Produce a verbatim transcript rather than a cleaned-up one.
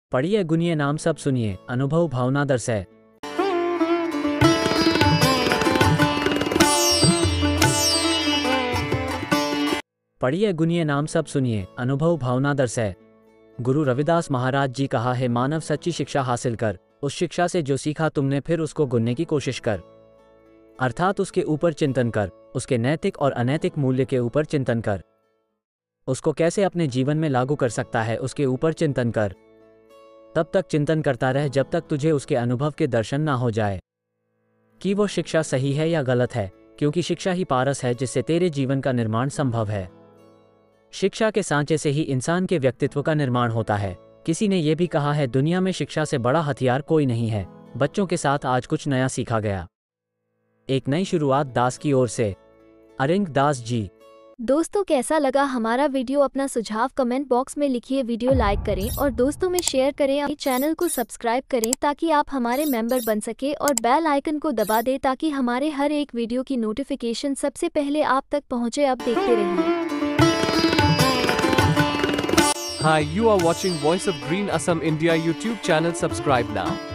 पढ़िए गुनिए नाम सब सुनिए, अनुभव भावना दर्श है। पढ़िए गुनिए नाम सब सुनिए, अनुभव भावना दर्श है। गुरु रविदास महाराज जी कहा है, मानव सच्ची शिक्षा हासिल कर, उस शिक्षा से जो सीखा तुमने फिर उसको गुनने की कोशिश कर। अर्थात उसके ऊपर चिंतन कर, उसके नैतिक और अनैतिक मूल्य के ऊपर चिंतन कर, उसको कैसे अपने जीवन में लागू कर सकता है उसके ऊपर चिंतन कर। तब तक चिंतन करता रह जब तक तुझे उसके अनुभव के दर्शन ना हो जाए कि वो शिक्षा सही है या गलत है, क्योंकि शिक्षा ही पारस है जिससे तेरे जीवन का निर्माण संभव है। शिक्षा के सांचे से ही इंसान के व्यक्तित्व का निर्माण होता है। किसी ने यह भी कहा है, दुनिया में शिक्षा से बड़ा हथियार कोई नहीं है। बच्चों के साथ आज कुछ नया सीखा गया। एक नई शुरुआत दास की ओर से। अरिंग दास जी। दोस्तों, कैसा लगा हमारा वीडियो? अपना सुझाव कमेंट बॉक्स में लिखिए। वीडियो लाइक करें और दोस्तों में शेयर करें। चैनल को सब्सक्राइब करें ताकि आप हमारे मेंबर बन सके और बेल आइकन को दबा दें ताकि हमारे हर एक वीडियो की नोटिफिकेशन सबसे पहले आप तक पहुंचे। अब देखते रहिए। Hi, you are watching Voice of Green Assam India YouTube channel. Subscribe now.